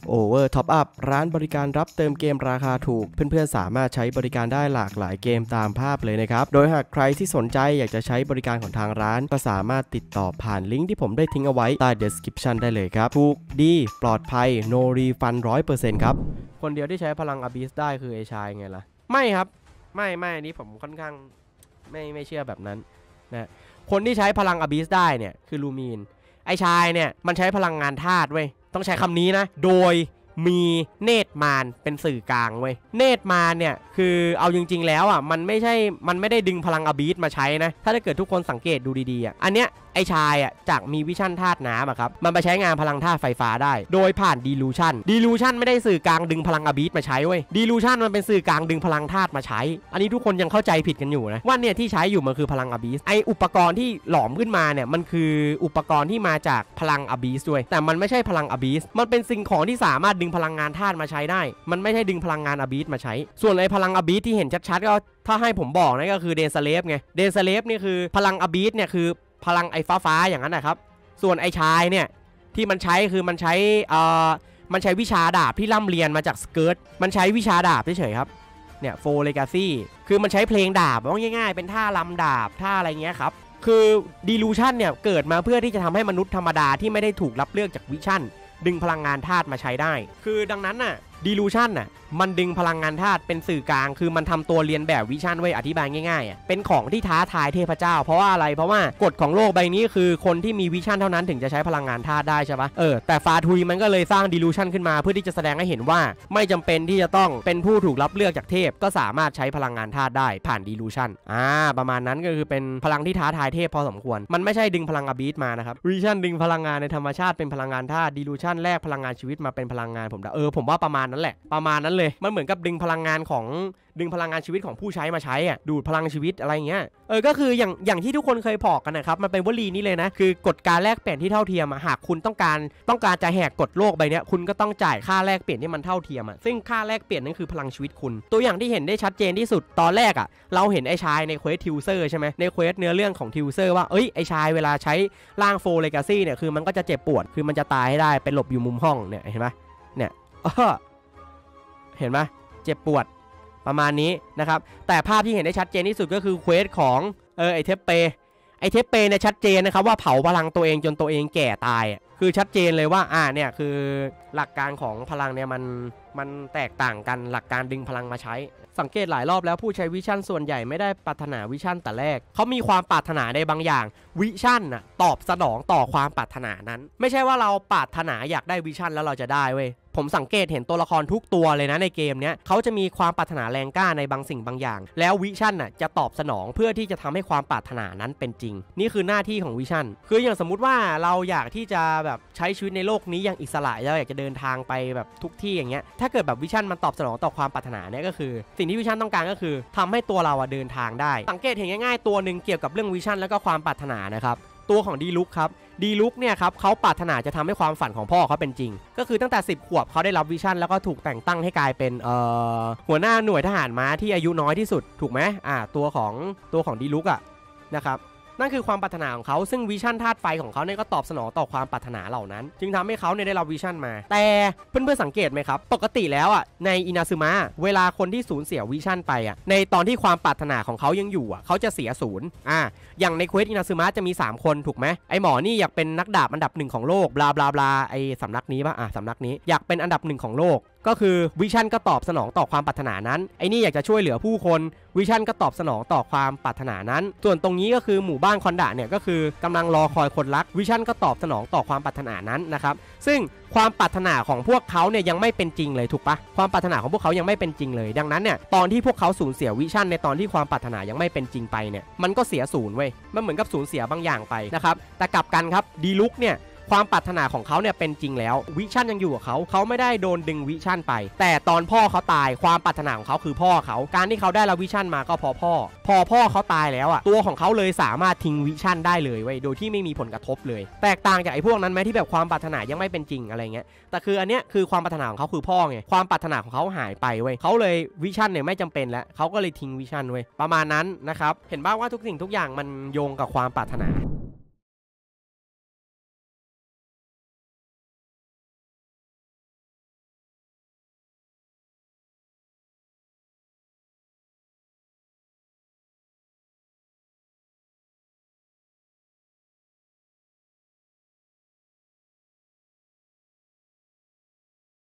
Over Top Up ร้านบริการรับเติมเกมราคาถูกเพื่อนๆสามารถใช้บริการได้หลากหลายเกมตามภาพเลยนะครับโดยหากใครที่สนใจอยากจะใช้บริการของทางร้านก็สามารถติดต่อผ่านลิงก์ที่ผมได้ทิ้งเอาไว้ใต้ description ได้เลยครับถูกดีปลอดภัย no refund 100% ครับคนเดียวที่ใช้พลัง Abyss ได้คือไอชายไงล่ะไม่ครับไม่อันนี้ผมค่อนข้างไม่เชื่อแบบนั้นนะคนที่ใช้พลัง Abyss ได้เนี่ยคือลูมีนไอชายเนี่ยมันใช้พลังงานธาตุเว้ยต้องใช้คำนี้นะโดยมีเนตรมารเป็นสื่อกลางเว้ยเนตรมารเนี่ยคือเอาจริงๆแล้วอ่ะมันไม่ได้ดึงพลังอบีสมาใช้นะถ้าเกิดทุกคนสังเกตดูดีๆอ่ะอันเนี้ยไอชายอ่ะจากมีวิชั่นธาตุน้ำอ่ะครับมันไปใช้งานพลังธาตุไฟฟ้าได้โดยผ่านดีลูชันไม่ได้สื่อกลางดึงพลังอบีสมาใช้เว้ยดีลูชันมันเป็นสื่อกลางดึงพลังธาตุมาใช้อันนี้ทุกคนยังเข้าใจผิดกันอยู่นะว่าเนี่ยที่ใช้อยู่มันคือพลังอบีสไออุปกรณ์ที่หลอมขึ้นมาเนี่ยมันคืออุปกรณ์ที่มาจากพลังอบีสด้วยแต่มันไม่ใช่พลังอบีสมันเป็นสิ่งของที่สามารถดึงพลังงานธาตุมาใช้ได้มันไม่ใช่ดึงพลังงานอบีสมาใช้ส่วนไอพลังอบีสที่เห็นชัดๆก็ถ้าให้ผมบอกนะก็คือเดนสเลฟไงเดนสเลฟนี่คือพลังอบีสเนี่ยคือพลังไอฟ้าอย่างนั้นนะครับส่วนไอชายเนี่ยที่มันใช้คือมันใช้วิชาดาบที่ร่ำเรียนมาจากสเกิร์ตมันใช้วิชาดาบเฉยๆครับเนี่ยโฟเลกาซี่คือมันใช้เพลงดาบว่าง่ายๆเป็นท่าลำดาบท่าอะไรเงี้ยครับคือดีลูชันเนี่ยเกิดมาเพื่อที่จะทำให้มนุษย์ธรรมดาที่ไม่ได้ถูกรับเลือกจากวิชั่นดึงพลังงานธาตุมาใช้ได้คือดังนั้นน่ะดีลูชันน่ะมันดึงพลังงานธาตุเป็นสื่อกลางคือมันทำตัวเรียนแบบวิชั่นไว้อธิบายง่ายๆเป็นของที่ท้าทายเทพเจ้าเพราะว่าอะไรเพราะว่ากฎของโลกใบนี้คือคนที่มีวิชั่นเท่านั้นถึงจะใช้พลังงานธาตุได้ใช่ปะแต่ฟาทุยมันก็เลยสร้างดีลูชันขึ้นมาเพื่อที่จะแสดงให้เห็นว่าไม่จำเป็นที่จะต้องเป็นผู้ถูกรับเลือกจากเทพก็สามารถใช้พลังงานธาตุได้ผ่านดีลูชันประมาณนั้นก็คือเป็นพลังที่ท้าทายเทพพอสมควรมันไม่ใช่ดึงพลังอบีสมานะครับวิชั่นดึงพลังงานในธรรมชาติเป็นพลังงานธาตุดีลูชันแลกพลังงานชีวิตมาเป็นพลังงานผมว่าประมาณนั้นแหละประมาณนั้นเลยมันเหมือนกับดึงพลังงานชีวิตของผู้ใช้มาใช้ดูดพลังชีวิตอะไรเงี้ยก็คืออย่างที่ทุกคนเคยบอกกันนะครับมันเป็นวลีนี้เลยนะคือกฎการแลกเปลี่ยนที่เท่าเทียมหากคุณต้องการจะแหกกฎโลกใบนี้คุณก็ต้องจ่ายค่าแลกเปลี่ยนที่มันเท่าเทียมซึ่งค่าแลกเปลี่ยนนั่นคือพลังชีวิตคุณตัวอย่างที่เห็นได้ชัดเจนที่สุดตอนแรกเราเห็นไอ้ชายในเควสทิวเซอร์ใช่ไหมในเควสเนื้อเรื่องของทิวเซอร์ว่าไอ้ชายเวลาใช้ร่างโฟเลกาซี่เนี่ยคือมันก็จะเจ็บปวดคือมันจะตายให้ได้เป็นหลบอยู่มุมห้องเนี่ยเห็นไหมเนี่ยเห็นไหมเจ็บปวดประมาณนี้นะครับแต่ภาพที่เห็นได้ชัดเจนที่สุดก็คือเควสของไอเทปเปเนี่ยชัดเจนนะครับว่าเผาพลังตัวเองจนตัวเองแก่ตายคือชัดเจนเลยว่าเนี่ยคือหลักการของพลังเนี่ยมันแตกต่างกันหลักการดึงพลังมาใช้สังเกตหลายรอบแล้วผู้ใช้วิชั่นส่วนใหญ่ไม่ได้ปรารถนาวิชั่นแต่แรกเขามีความปรารถนาในบางอย่างวิชั่นตอบสนองต่อความปรารถนานั้นไม่ใช่ว่าเราปรารถนาอยากได้วิชั่นแล้วเราจะได้เว้ยผมสังเกตเห็นตัวละครทุกตัวเลยนะในเกมเนี้ยเขาจะมีความปรารถนาแรงกล้าในบางสิ่งบางอย่างแล้ววิชั่นจะตอบสนองเพื่อที่จะทำให้ความปรารถนานั้นเป็นจริงนี่คือหน้าที่ของวิชั่นคืออย่างสมมุติว่าเราอยากที่จะแบบใช้ชีวิตในโลกนี้อย่างอิสระเราอยากจะเดินทางไปแบบทุกที่อย่างเงี้ยถ้าเกิดแบบวิชั่นมันตอบสนองต่อความปรารถนาเนี่ยก็คือสิ่งที่วิชั่นต้องการก็คือทำให้ตัวเราเดินทางได้สังเกตเห็นง่ายๆตัวหนึ่งเกี่ยวกับเรื่องวิชั่นแล้วก็ความปรารถนานะครับตัวของดีลุกครับดีลุกเนี่ยครับเขาปรารถนาจะทำให้ความฝันของพ่อเขาเป็นจริงก็คือตั้งแต่10 ขวบเขาได้รับวิชั่นแล้วก็ถูกแต่งตั้งให้กลายเป็นหัวหน้าหน่วยทหารม้าที่อายุน้อยที่สุดถูกไหมตัวของดีลุกนะครับนั่นคือความปรารถนาของเขาซึ่งวิชั่นธาตุไฟของเขาเนี่ยก็ตอบสนองต่อความปรารถนาเหล่านั้นจึงทำให้เขาเนี่ยได้รับวิชั่นมาแต่เพื่อนๆสังเกตไหมครับปกติแล้วในอินาซึมะเวลาคนที่สูญเสียวิชั่นไปในตอนที่ความปรารถนาของเขายังอยู่เขาจะเสียศูนย์อย่างในเควสอินาซึมะจะมี3 คนถูกไหมไอหมอนี่อยากเป็นนักดาบอันดับ1ของโลกบลาบลาบลาไอสำนักนี้สำนักนี้อยากเป็นอันดับ1ของโลกก็คือวิชั่นก็ตอบสนองต่อความปรารถนานั้นไอ้นี่อยากจะช่วยเหลือผู้คนวิชั่นก็ตอบสนองต่อความปรารถนานั้นส่วนตรงนี้ก็คือหมู่บ้านคอนดะเนี่ยก็คือกำลังรอคอยคนรักวิชั่นก็ตอบสนองต่อความปรารถนานั้นนะครับซึ่งความปรารถนาของพวกเขาเนี่ยยังไม่เป็นจริงเลยถูกปะความปรารถนาของพวกเขายังไม่เป็นจริงเลยดังนั้นเนี่ยตอนที่พวกเขาสูญเสียวิชั่นในตอนที่ความปรารถนายังไม่เป็นจริงไปเนี่ยมันก็เสียศูนย์เว้ยมันเหมือนกับสูญเสียบางอย่างไปนะครับแต่กลับกันครับดีลุกเนี่ยความปรารถนาของเขาเนี่ยเป็นจริงแล้ววิชั่นยังอยู่กับเขาไม่ได้โดนดึงวิชั่นไปแต่ตอนพ่อเขาตายความปรารถนาของเขาคือพ่อเขาการที่เขาได้รับวิชั่นมาก็พอพ่อเขาตายแล้วตัวของเขาเลยสามารถทิ้งวิชั่นได้เลยเว้ยโดยที่ไม่มีผลกระทบเลยแตกต่างจากไอ้พวกนั้นไหมที่แบบความปรารถนายังไม่เป็นจริงอะไรเงี้ยแต่คืออันเนี้ยคือความปรารถนาของเขาคือพ่อไงความปรารถนาของเขาหายไปเว้ยเขาเลยวิชั่นเนี่ยไม่จำเป็นแล้วเขาก็เลยทิ้งวิชั่นเว้ยประมาณนั้นนะครับเห็นบ้างว่าทุกสิ่งทุกอย่างมันโยงกับความปรารถนา